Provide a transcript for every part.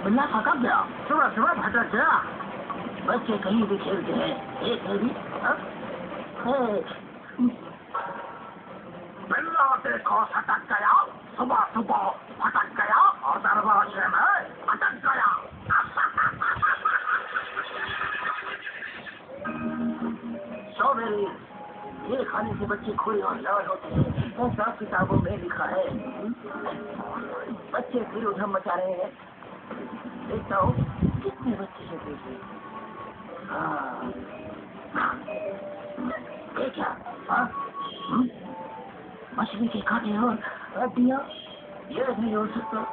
बिल्ला था कब गया? सुबह सुबह भटक गया। बच्चे कहीं भी खेलते हैं, एक है भी। बिल्ला देखो सटक गया, सुबह सुबह भटक गया और दरवाजे में अटक गया। स्ट्रॉबेरी, ये खाने से बच्चे खोए और लाल होते हैं, ऐसा किताबों में लिखा है। बच्चे फिर उधर मचा रहे हैं। देखता हूँ कितने बच्चे हैं देखिए। हाँ, ये क्या? हाँ, मछली के कांटे और हड्डियाँ, ये नहीं हो सकता।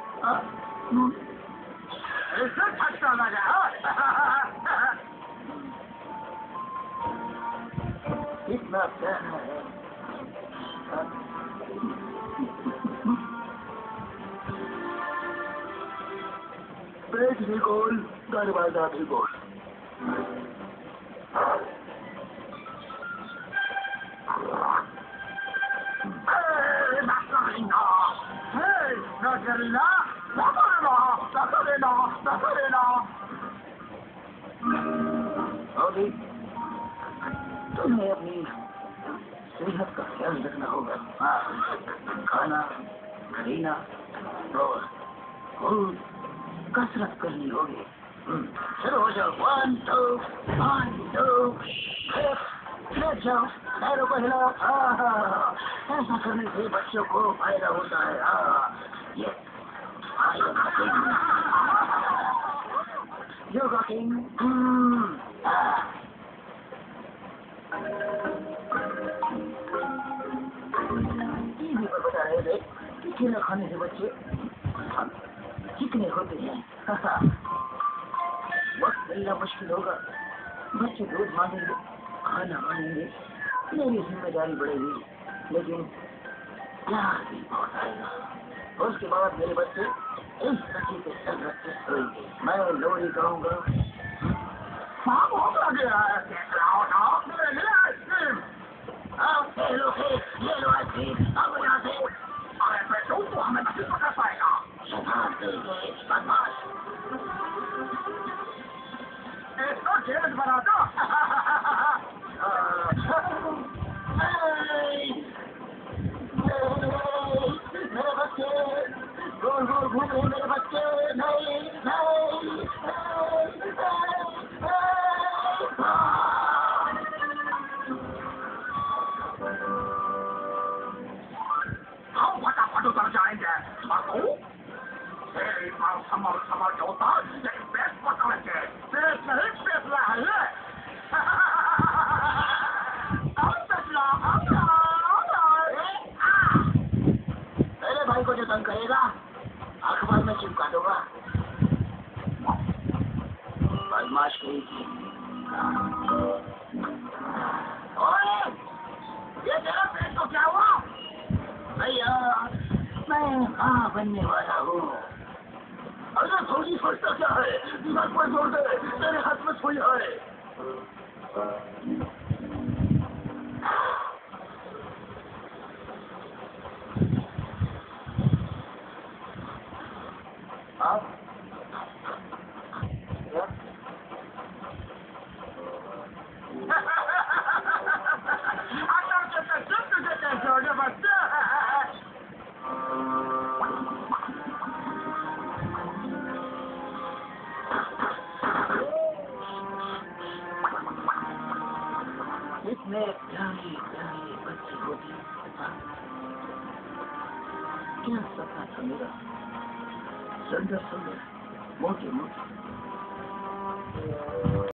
इसे छक्का लगा। इतना प्यारा है। पेट भी गोल, दरवाजा भी गोल। अभी तुम्हें अपनी सेहत का ख्याल रखना होगा। खाना, पीना और खूब कसरत करनी होगी। शुरू हो जाओ। 1 2 1 2 लेट जाओ, पैरों को हिलाओ। ऐसा करने से बच्चों को फायदा होता है। ये योगा किंग। टीवी पर बता रहे थे कि केला खाने से बच्चे चिकने होते हैं। वक्त मिलना मुश्किल होगा। बच्चे दूध मांगेंगे, खाना मांगेंगे, मेरी जिम्मेदारी बढ़ेगी, लेकिन प्यार भी बहुत आएगा। उसके बाद मेरे बच्चे इस सच्ची के सर रख के सोएंगे। मैं लोरी गाऊंगा। शाम हो गया है। ले आइसक्रीम। ये लो आइसक्रीम। अब यहाँ से अरे बेटू, तो हमें नहीं पकड़ पाएगा। शैतान तेरे बदमाश। इसको जेल बना दो। मेरे बच्चे गोल गोल घूम रहे, मेरे बच्चे। नहीं नहीं, हम फटाफट उतर जाएंगे। तेरी बात समझ होता, लेकिन पेट पकड़ के पेट नहीं पेट रहा है। मेरे भाई को जो तंग करेगा अखबार में चिपका दूंगा। बदमाश कहीं की। ओए, ये तेरा पेट को क्या हुआ? भैया, मैं माँ बनने वाला हूँ। अरे थोड़ी सोचता क्या है? दिमाग पर जोर दे, तेरे हाथ में सुई है। आप इसमें प्यारी प्यारी बच्ची होती। क्या सपना था मेरा। सुंदर सुंदर, मोटी मोटी।